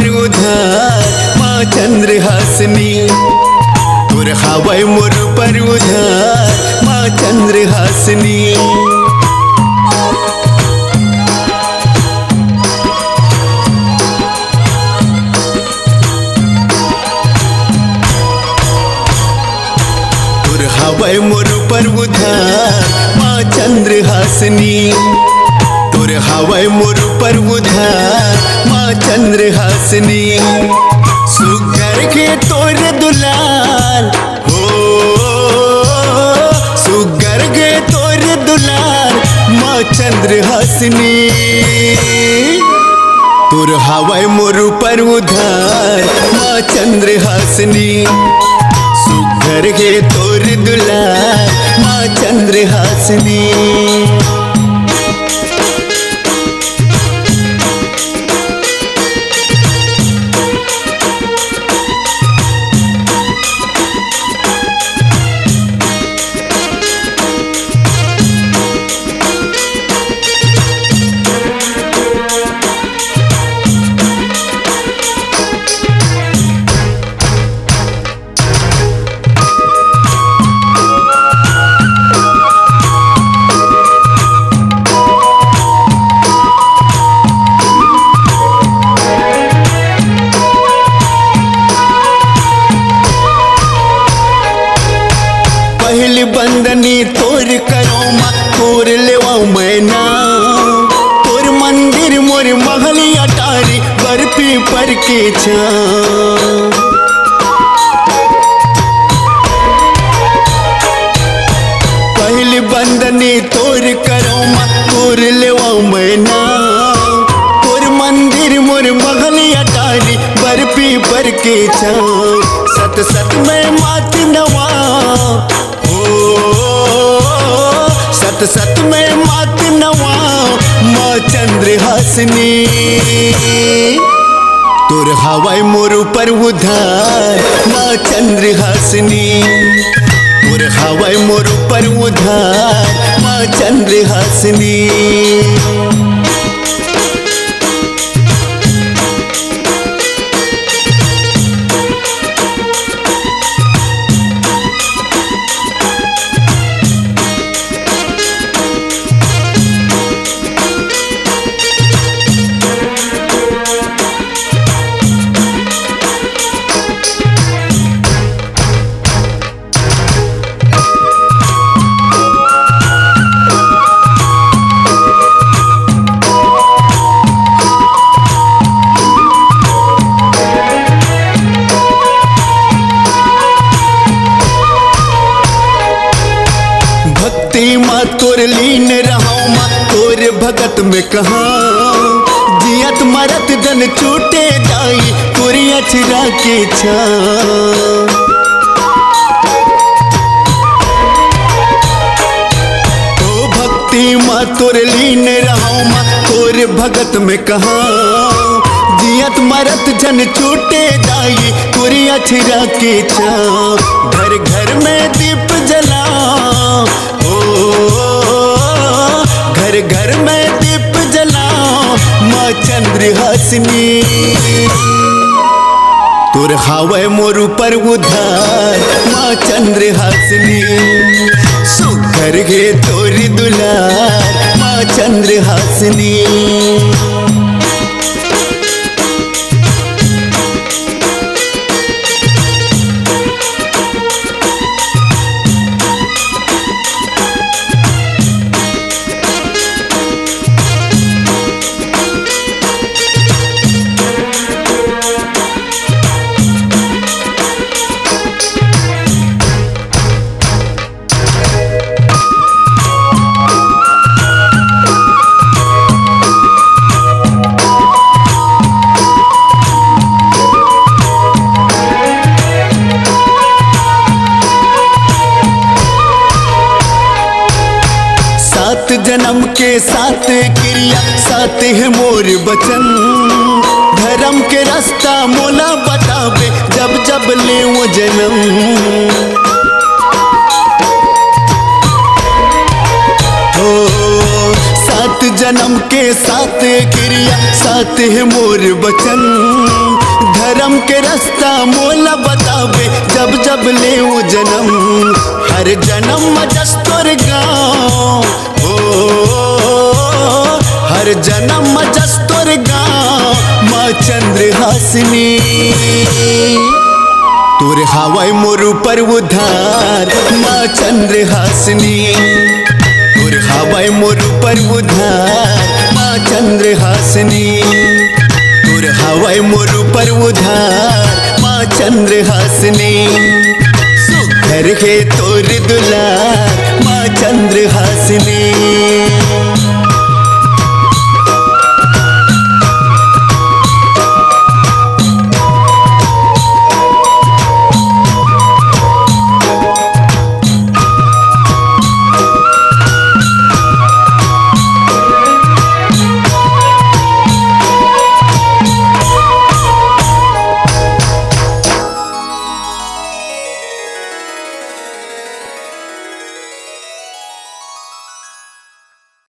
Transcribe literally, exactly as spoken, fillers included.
पर उधार माँ चंद्रहासिनी। तुर हवाई मोर पर उधार माँ चंद्रहासिनी। तुर हवाई मोर पर उधार माँ चंद्रहासिनी। तुर हवाई मोर पर उधार माँ चंद्रहासिनी। सुगर के तोर दुलाल हो, सुगर के तोर दुलाल माँ चंद्रहासिनी। तुर हवाई मोर पर उधार माँ चंद्रहासिनी। सुगर के तोर दुलाल माँ चंद्रहासिनी। पहली बंदनी तोर करो माँ तोर लेवाऊ मैना। तोर मंदिर मोर महल अटारी बर्फी पर के छां। पहली बंदनी तोर करो माँ तोर लेवाऊ मैना। तोर मंदिर मोर महल अटारी बर्फी पर के छां। सत सत में मात नवा सत सत में मात नवा माँ चंद्रहासिनी। तुर हवाई मोर पर उधार माँ चंद्रहासिनी। तुर हवाई मोर पर उधार माँ चंद्रहासिनी। माँ तोर लीन रहो माँ तोर भगत में कहाँ। जियत मरत जन छूटे जाई तोरी अछरा के छां। ओ भक्ति माँ तोर लीन रहो माँ तोर भगत में कहाँ। जियत मरत जन छूटे जाई तोरी अछरा के छां। घर घर में दीप जला घर घर में दीप जलाओ माँ चंद्रहासिनी। तुर हवाई मोर पर उधार माँ चंद्रहासिनी। सुगर के तोरी दुलार माँ चंद्रहासिनी। सात जन्म के साथ क्रिया साथ है मोर बचन। धर्म के रास्ता मोला बतावे जब जब ले वो जन्म। हो सात जन्म जन्म के साथ क्रिया साथ है मोर बचन। धर्म के रास्ता मोला बतावे जब जब ले वो जन्म। हर जन्म मजस्तोर गाँव हो, हर जन्म मजस्तोर गाँव माँ चंद्रहासिनी। तोर हवाई मोर पर उधार माँ चंद्रहासिनी। तोर हवाई मोर पर उधार माँ चंद्रहासिनी। तोर हवाई मोर पर उधार माँ चंद्रहासिनी। सुघर है तोर दुलार माँ चंद्रहासिनी।